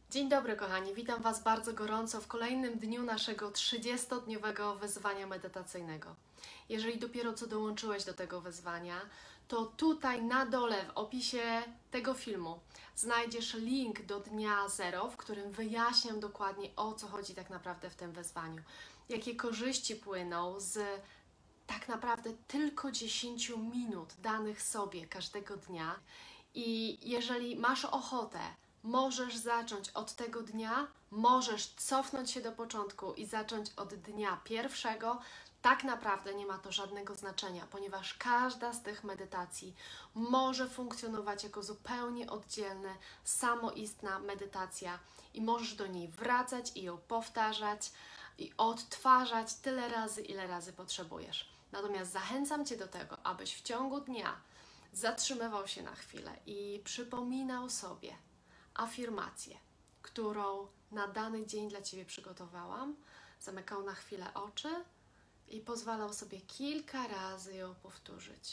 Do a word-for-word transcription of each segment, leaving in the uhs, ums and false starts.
Dzień dobry kochani, witam Was bardzo gorąco w kolejnym dniu naszego trzydziestodniowego wyzwania medytacyjnego. Jeżeli dopiero co dołączyłeś do tego wyzwania, to tutaj na dole w opisie tego filmu znajdziesz link do dnia zero, w którym wyjaśniam dokładnie, o co chodzi tak naprawdę w tym wyzwaniu. Jakie korzyści płyną z tak naprawdę tylko dziesięciu minut danych sobie każdego dnia. I jeżeli masz ochotę, możesz zacząć od tego dnia, możesz cofnąć się do początku i zacząć od dnia pierwszego. Tak naprawdę nie ma to żadnego znaczenia, ponieważ każda z tych medytacji może funkcjonować jako zupełnie oddzielna, samoistna medytacja i możesz do niej wracać i ją powtarzać i odtwarzać tyle razy, ile razy potrzebujesz. Natomiast zachęcam Cię do tego, abyś w ciągu dnia zatrzymywał się na chwilę i przypominał sobie afirmację, którą na dany dzień dla Ciebie przygotowałam, zamykał na chwilę oczy i pozwalał sobie kilka razy ją powtórzyć.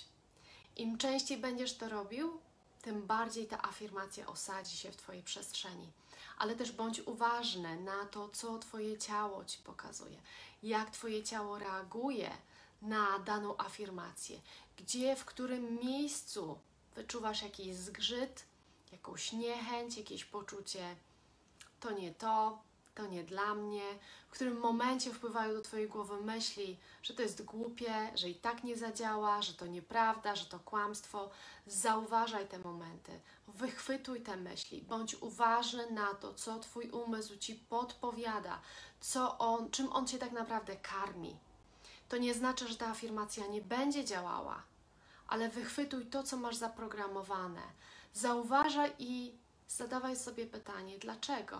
Im częściej będziesz to robił, tym bardziej ta afirmacja osadzi się w Twojej przestrzeni. Ale też bądź uważny na to, co Twoje ciało Ci pokazuje, jak Twoje ciało reaguje na daną afirmację, gdzie, w którym miejscu wyczuwasz jakiś zgrzyt, jakąś niechęć, jakieś poczucie to nie to, to nie dla mnie, w którym momencie wpływają do Twojej głowy myśli, że to jest głupie, że i tak nie zadziała, że to nieprawda, że to kłamstwo. Zauważaj te momenty, wychwytuj te myśli, bądź uważny na to, co Twój umysł Ci podpowiada, co on, czym on Cię tak naprawdę karmi. To nie znaczy, że ta afirmacja nie będzie działała, ale wychwytuj to, co masz zaprogramowane. Zauważaj i zadawaj sobie pytanie, dlaczego?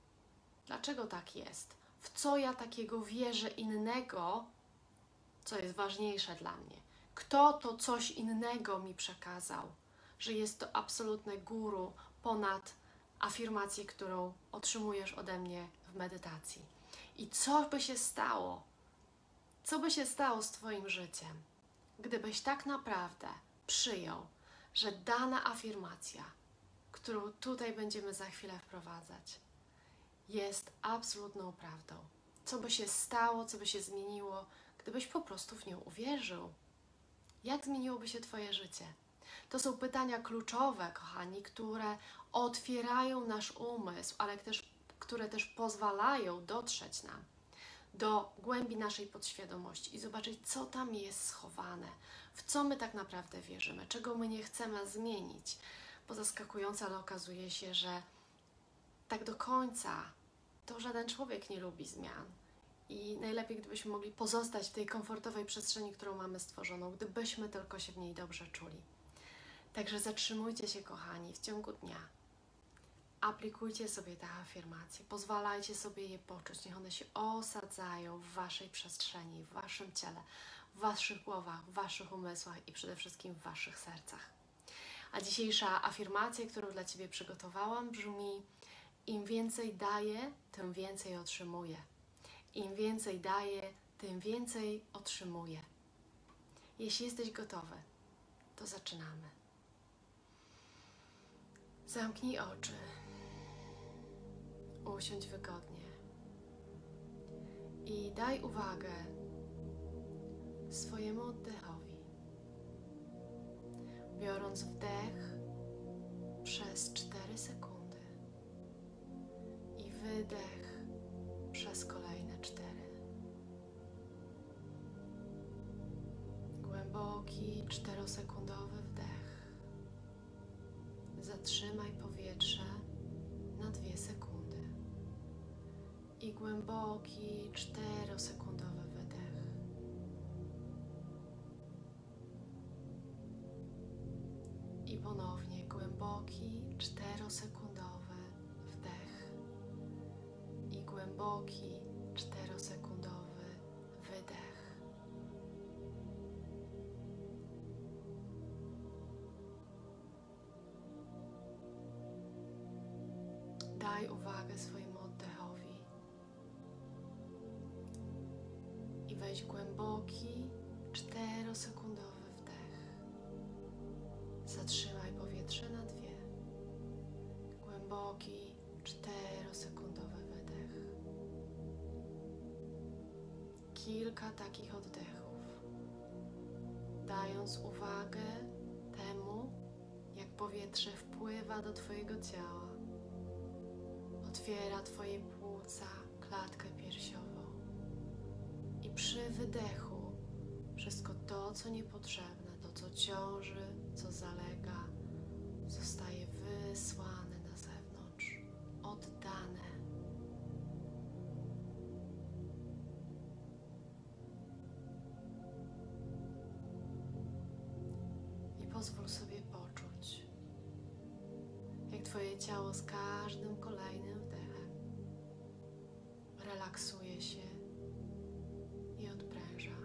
Dlaczego tak jest? W co ja takiego wierzę innego, co jest ważniejsze dla mnie? Kto to coś innego mi przekazał, że jest to absolutne guru ponad afirmację, którą otrzymujesz ode mnie w medytacji? I co by się stało? Co by się stało z Twoim życiem, gdybyś tak naprawdę przyjął, że dana afirmacja, którą tutaj będziemy za chwilę wprowadzać, jest absolutną prawdą? Co by się stało, co by się zmieniło, gdybyś po prostu w nią uwierzył? Jak zmieniłoby się Twoje życie? To są pytania kluczowe, kochani, które otwierają nasz umysł, ale też, które też pozwalają dotrzeć nam do głębi naszej podświadomości i zobaczyć, co tam jest schowane, w co my tak naprawdę wierzymy, czego my nie chcemy zmienić. Bo zaskakujące, ale okazuje się, że tak do końca to żaden człowiek nie lubi zmian. I najlepiej, gdybyśmy mogli pozostać w tej komfortowej przestrzeni, którą mamy stworzoną, gdybyśmy tylko się w niej dobrze czuli. Także zatrzymujcie się, kochani, w ciągu dnia. Aplikujcie sobie te afirmacje, pozwalajcie sobie je poczuć, niech one się osadzają w Waszej przestrzeni, w Waszym ciele, w Waszych głowach, w Waszych umysłach i przede wszystkim w Waszych sercach. A dzisiejsza afirmacja, którą dla Ciebie przygotowałam, brzmi: im więcej daję, tym więcej otrzymuję. Im więcej daję, tym więcej otrzymuję. Jeśli jesteś gotowy, to zaczynamy. Zamknij oczy. Usiądź wygodnie i daj uwagę swojemu oddechowi. Biorąc wdech przez cztery sekundy i wydech przez kolejne cztery. Głęboki, czterosekundowy wdech. Zatrzymaj powietrze na dwie sekundy. I głęboki, czterosekundowy wydech. I ponownie głęboki, czterosekundowy wdech. I głęboki, czterosekundowy wydech. Daj uwagę swojemu oddechowi. I weź głęboki, czterosekundowy wdech. Zatrzymaj powietrze na dwie. Głęboki, czterosekundowy kilka takich oddechów, dając uwagę temu, jak powietrze wpływa do Twojego ciała, otwiera Twoje płuca, klatkę piersiową i przy wydechu wszystko to, co niepotrzebne, to, co ciąży, co zalega, zostaje wysłane na zewnątrz, oddane. I pozwól sobie poczuć, jak Twoje ciało z każdym kolejnym wdechem relaksuje się i odpręża.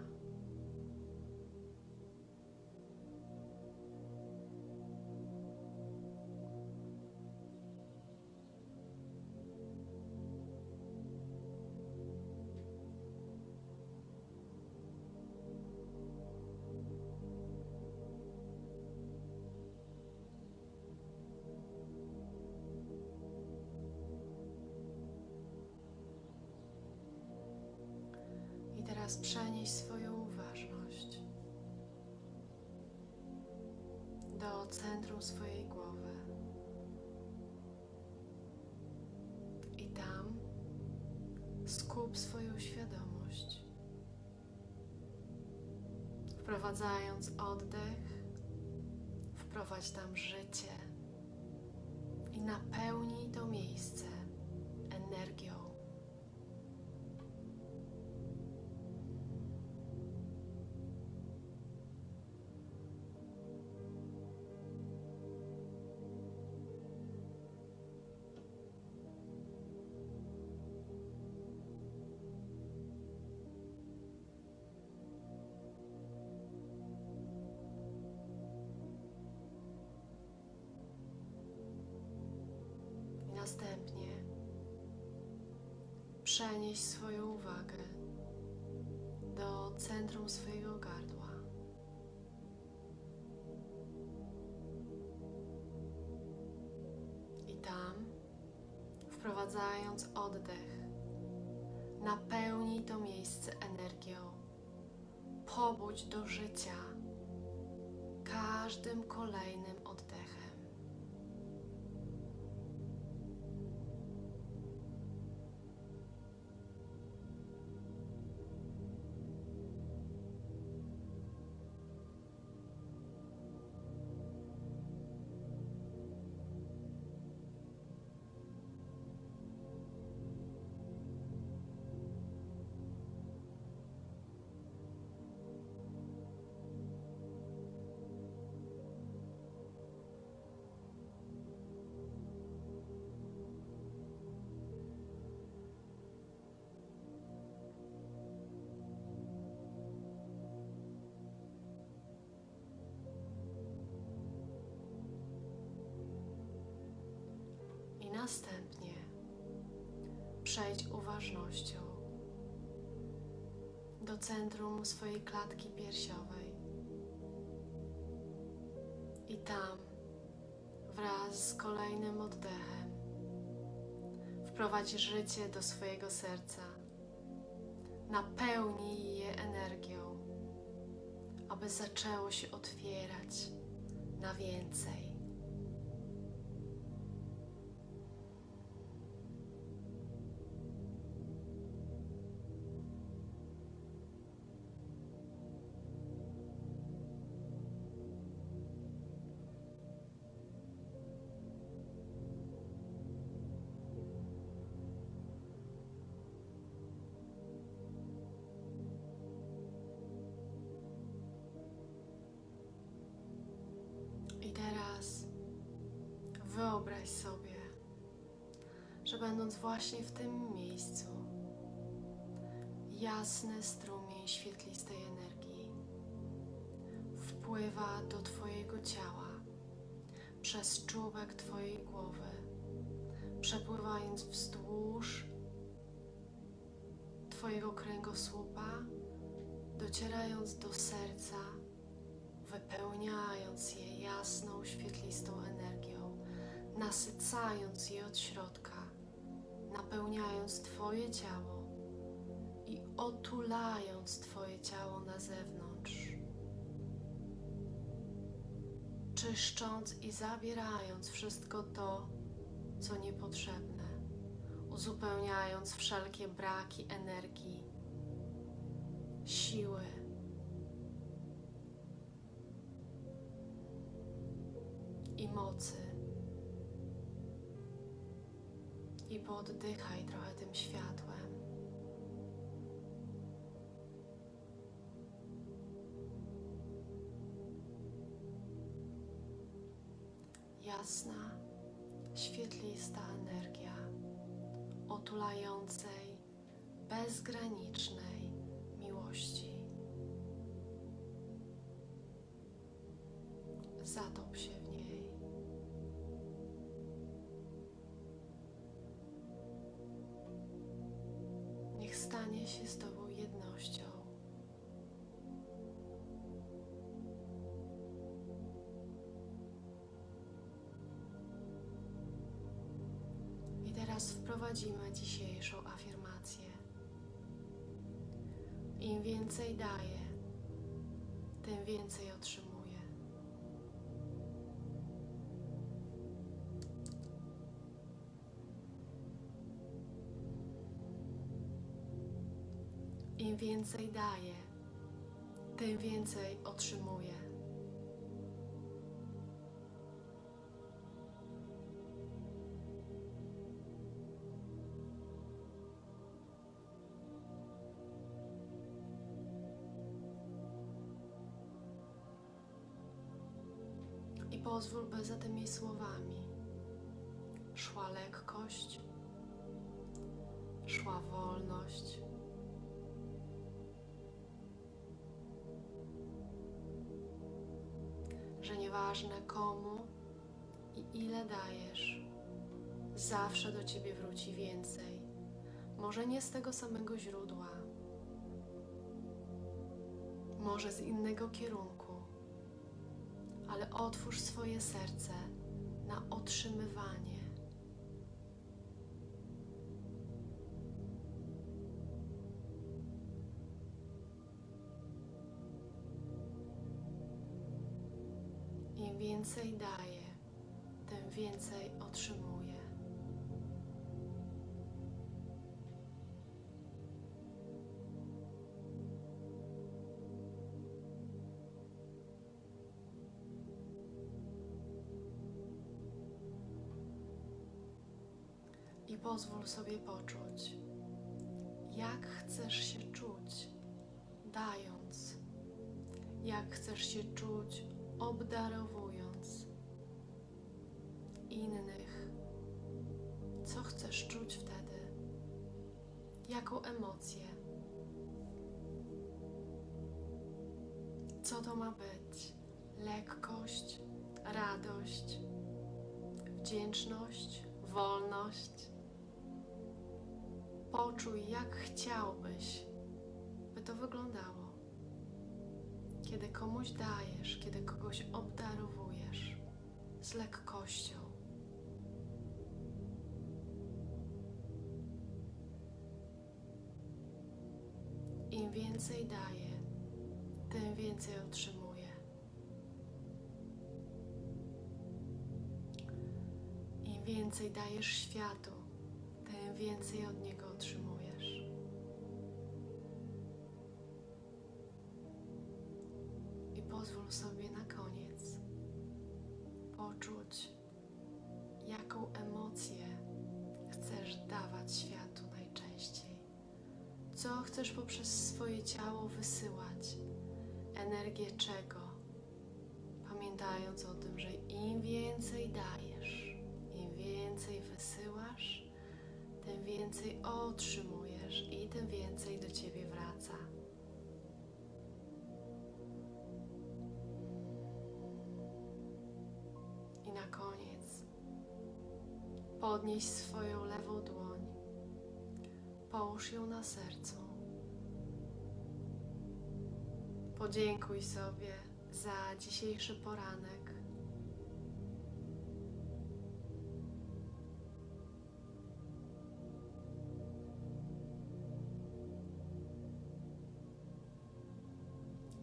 Teraz przenieś swoją uważność do centrum swojej głowy i tam skup swoją świadomość, wprowadzając oddech, wprowadź tam życie i napełnij to miejsce energią. Następnie przenieś swoją uwagę do centrum swojego gardła i tam, wprowadzając oddech, napełnij to miejsce energią. Pobudź do życia każdym kolejnym oddechem. Następnie przejdź uważnością do centrum swojej klatki piersiowej i tam wraz z kolejnym oddechem wprowadź życie do swojego serca. Napełnij je energią, aby zaczęło się otwierać na więcej. I teraz wyobraź sobie, że będąc właśnie w tym miejscu, jasny strumień świetlistej energii wpływa do Twojego ciała przez czubek Twojej głowy, przepływając wzdłuż Twojego kręgosłupa, docierając do serca, wypełniając je jasną, świetlistą energią, nasycając je od środka, napełniając Twoje ciało i otulając Twoje ciało na zewnątrz, czyszcząc i zabierając wszystko to, co niepotrzebne, uzupełniając wszelkie braki energii, siły. I mocy. I pooddychaj trochę tym światłem. Jasna, świetlista energia otulającej, bezgranicznej miłości. Zatop się w niej. Niech stanie się z Tobą jednością. I teraz wprowadzimy dzisiejszą afirmację. Im więcej daję, tym więcej otrzymuję. Im więcej daję, tym więcej otrzymuję. I pozwól, by za tymi słowami szła lekkość, szła wolność, że nieważne komu i ile dajesz, zawsze do Ciebie wróci więcej. Może nie z tego samego źródła, może z innego kierunku, ale otwórz swoje serce na otrzymywanie. Im więcej daję, tym więcej otrzymuję. I pozwól sobie poczuć, jak chcesz się czuć, dając, jak chcesz się czuć, obdarowując innych. Co chcesz czuć wtedy? Jaką emocję? Co to ma być? Lekkość, radość, wdzięczność, wolność? Poczuj, jak chciałbyś, by to wyglądało. Kiedy komuś dajesz, kiedy kogoś obdarowujesz z lekkością. Im więcej daję, tym więcej otrzymuję. Im więcej dajesz światu, tym więcej od niego otrzymujesz. I pozwól sobie na koniec poczuć, jaką emocję chcesz dawać światu najczęściej. Co chcesz poprzez swoje ciało wysyłać? Energię czego? Pamiętając o tym, że im więcej dajesz, im więcej wysyłasz, tym więcej otrzymujesz i tym więcej do Ciebie wraca. I na koniec podnieś swoją lewą dłoń, połóż ją na sercu. Podziękuj sobie za dzisiejszy poranek.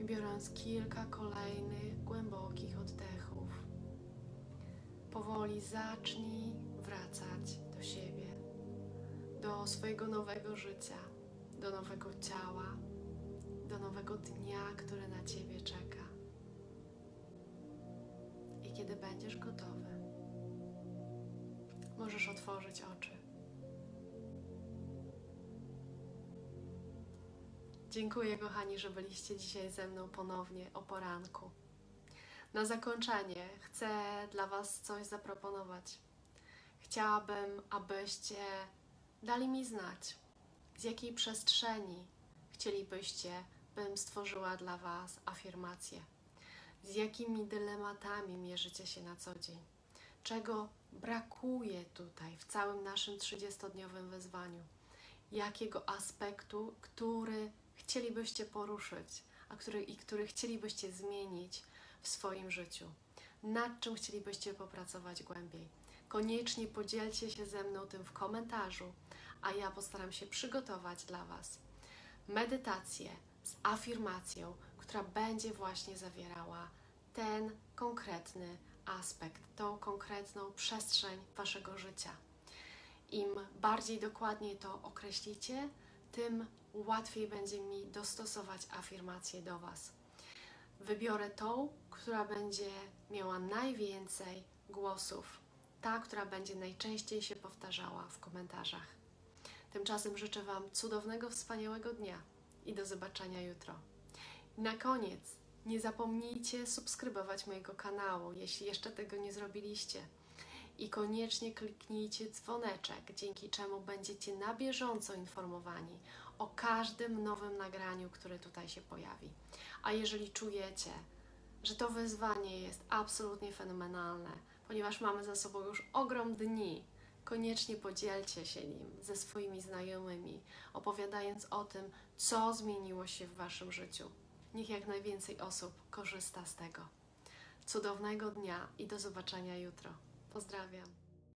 biorąc kilka kolejnych głębokich oddechów, powoli zacznij wracać do siebie, do swojego nowego życia, do nowego ciała, do nowego dnia, który na Ciebie czeka. I kiedy będziesz gotowy, możesz otworzyć oczy. Dziękuję, kochani, że byliście dzisiaj ze mną ponownie o poranku. Na zakończenie chcę dla Was coś zaproponować. Chciałabym, abyście dali mi znać, z jakiej przestrzeni chcielibyście, bym stworzyła dla Was afirmację. Z jakimi dylematami mierzycie się na co dzień. Czego brakuje tutaj w całym naszym trzydziestodniowym wyzwaniu. Jakiego aspektu, który chcielibyście poruszyć, a który, i który chcielibyście zmienić w swoim życiu. Nad czym chcielibyście popracować głębiej. Koniecznie podzielcie się ze mną tym w komentarzu, a ja postaram się przygotować dla Was medytację z afirmacją, która będzie właśnie zawierała ten konkretny aspekt, tą konkretną przestrzeń Waszego życia. Im bardziej dokładnie to określicie, tym łatwiej będzie mi dostosować afirmację do Was. Wybiorę tą, która będzie miała najwięcej głosów, ta, która będzie najczęściej się powtarzała w komentarzach. Tymczasem życzę Wam cudownego, wspaniałego dnia i do zobaczenia jutro. I na koniec nie zapomnijcie subskrybować mojego kanału, jeśli jeszcze tego nie zrobiliście. I koniecznie kliknijcie dzwoneczek, dzięki czemu będziecie na bieżąco informowani o każdym nowym nagraniu, które tutaj się pojawi. A jeżeli czujecie, że to wyzwanie jest absolutnie fenomenalne, ponieważ mamy za sobą już ogrom dni, koniecznie podzielcie się nim ze swoimi znajomymi, opowiadając o tym, co zmieniło się w Waszym życiu. Niech jak najwięcej osób korzysta z tego. Cudownego dnia i do zobaczenia jutro. Pozdrawiam.